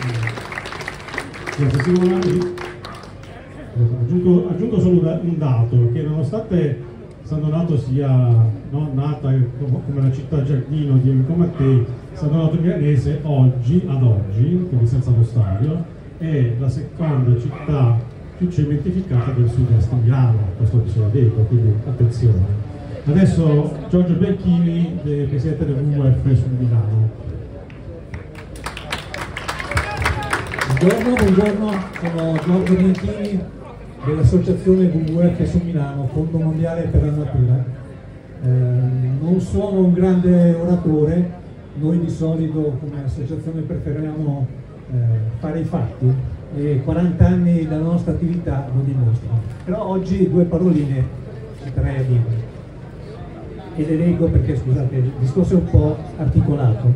Grazie Simone. Aggiungo solo un dato, che nonostante San Donato sia nata come la città giardino di Enrico Mattei, San Donato Milanese ad oggi, quindi senza lo stadio, è la seconda città più cementificata del sud-est Milano, questo diceva detto, quindi attenzione. Adesso Giorgio Bianchini, presidente del WWF su Milano. Buongiorno, sono Giorgio Bianchini dell'associazione WWF su Milano, Fondo Mondiale per la Natura. Non sono un grande oratore, noi di solito come associazione preferiamo fare i fatti e 40 anni della nostra attività lo dimostrano. Però oggi due paroline ci terrei a dire e le leggo perché scusate, il discorso è un po' articolato.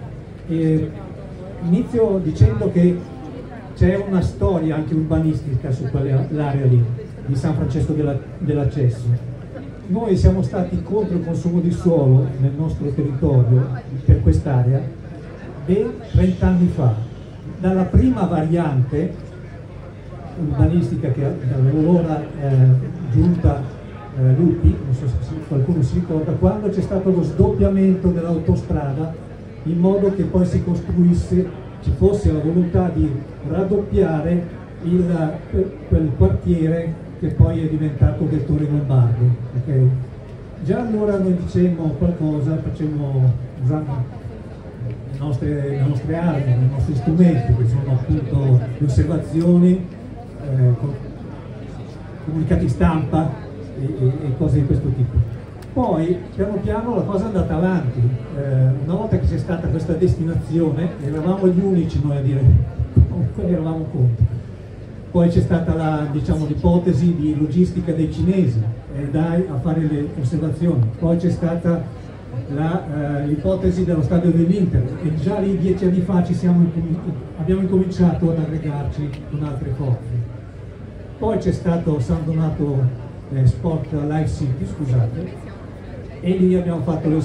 Inizio dicendo che c'è una storia anche urbanistica su quell'area lì, di San Francesco dell'Accesso. Noi siamo stati contro il consumo di suolo nel nostro territorio per quest'area ben 30 anni fa. Dalla prima variante urbanistica che dall'allora giunta Lupi, non so se qualcuno si ricorda, quando c'è stato lo sdoppiamento dell'autostrada in modo che poi si costruisse, ci fosse la volontà di raddoppiare quel quartiere che poi è diventato del Torre Lombardo. Okay? Già allora noi dicemmo qualcosa, usando le nostre armi, i nostri strumenti, che sono appunto le osservazioni, comunicati stampa e cose di questo tipo. Poi piano piano la cosa è andata avanti, una volta che c'è stata questa destinazione eravamo gli unici noi a dire comunque eravamo contro. Poi c'è stata l'ipotesi di logistica dei cinesi, dai a fare le osservazioni, poi c'è stata l'ipotesi dello stadio dell'Inter e già lì 10 anni fa abbiamo incominciato ad aggregarci con altre forze. Poi c'è stato San Donato Sport Life City, scusate, e lì abbiamo fatto le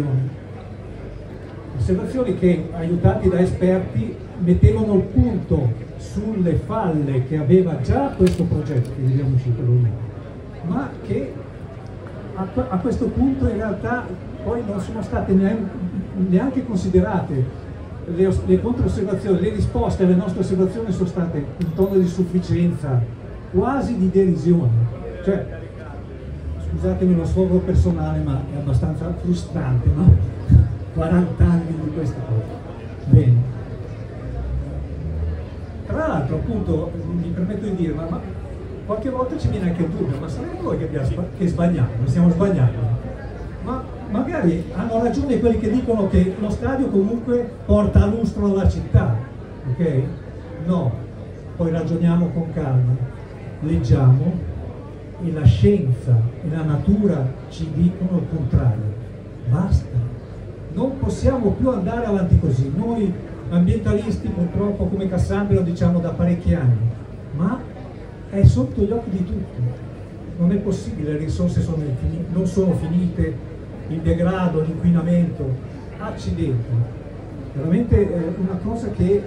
osservazioni che, aiutati da esperti, mettevano il punto sulle falle che aveva già questo progetto che vediamo uscito lui, ma che a questo punto in realtà poi non sono state neanche considerate le controosservazioni, le risposte alle nostre osservazioni sono state in tono di sufficienza, quasi di derisione. Cioè, scusatemi lo sfogo personale, ma è abbastanza frustrante, no? 40 anni di questa cosa. Bene. Tra l'altro, appunto, mi permetto di dire, ma qualche volta ci viene anche il dubbio, ma saremo noi che sbagliamo, stiamo sbagliando. Ma magari hanno ragione quelli che dicono che lo stadio comunque porta a lustro alla città, ok? No, poi ragioniamo con calma, leggiamo, e la scienza e la natura ci dicono il contrario. Basta, non possiamo più andare avanti così. Noi ambientalisti purtroppo come Cassandra lo diciamo da parecchi anni, ma è sotto gli occhi di tutti. Non è possibile, le risorse non sono finite, il degrado, l'inquinamento, accidenti. Veramente è una cosa che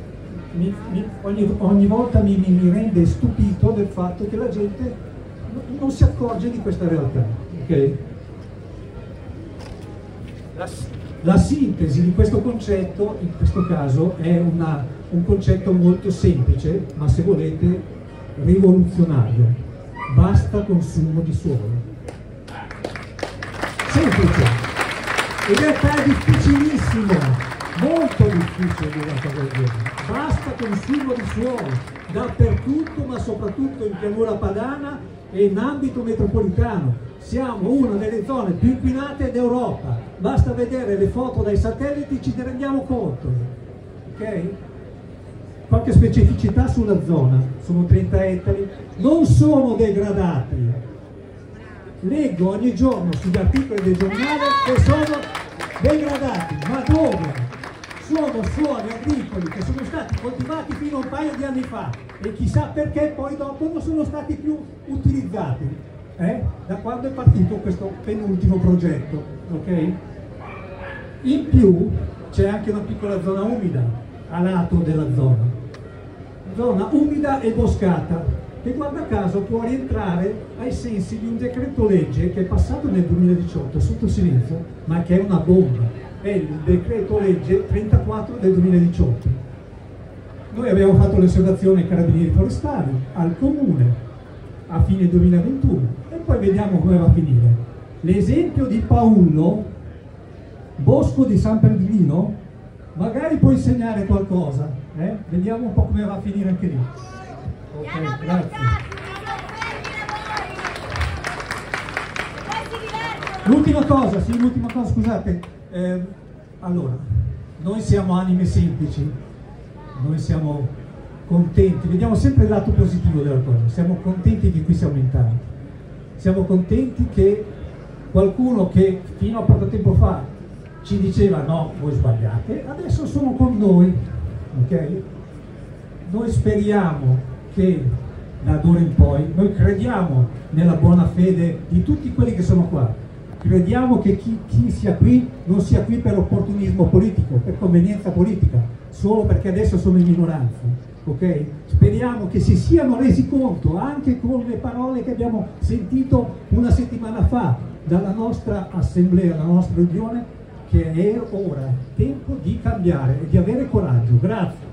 ogni volta mi rende stupito del fatto che la gente non si accorge di questa realtà. Okay? La sintesi di questo concetto, in questo caso, è un concetto molto semplice, ma se volete rivoluzionario. Basta consumo di suolo. Semplice. In realtà è difficilissimo, molto difficile dire una cosa del genere. Basta consumo di suolo, dappertutto, ma soprattutto in pianura padana e in ambito metropolitano. Siamo una delle zone più inquinate d'Europa, basta vedere le foto dai satelliti, ci ne rendiamo conto. Ok? Qualche specificità sulla zona, sono 30 ettari, non sono degradati. Leggo ogni giorno sugli articoli del giornale che sono degradati, ma dove? Sono suoli agricoli che sono stati coltivati fino a un paio di anni fa e chissà perché poi dopo non sono stati più utilizzati, da quando è partito questo penultimo progetto. Okay? In più c'è anche una piccola zona umida a lato della zona umida e boscata, che guarda caso può rientrare ai sensi di un decreto legge che è passato nel 2018 sotto silenzio, ma che è una bomba. È il decreto legge 34 del 2018. Noi abbiamo fatto l'osservazione ai carabinieri forestali, al comune a fine 2021 e poi vediamo come va a finire. L'esempio di Paullo, bosco di San Pellegrino, magari può insegnare qualcosa, vediamo un po' come va a finire anche lì. Ok, grazie. L'ultima cosa, scusate, allora, noi siamo anime semplici, noi siamo contenti, vediamo sempre il lato positivo della cosa, siamo contenti di cui siamo entrati, siamo contenti che qualcuno che fino a poco tempo fa ci diceva no, voi sbagliate, adesso sono con noi, ok? Noi speriamo che da d'ora in poi, noi crediamo nella buona fede di tutti quelli che sono qua, crediamo che chi sia qui non sia qui per opportunismo politico, per convenienza politica, solo perché adesso sono in minoranza, ok? Speriamo che si siano resi conto anche con le parole che abbiamo sentito una settimana fa dalla nostra assemblea, dalla nostra riunione, che è ora tempo di cambiare e di avere coraggio. Grazie.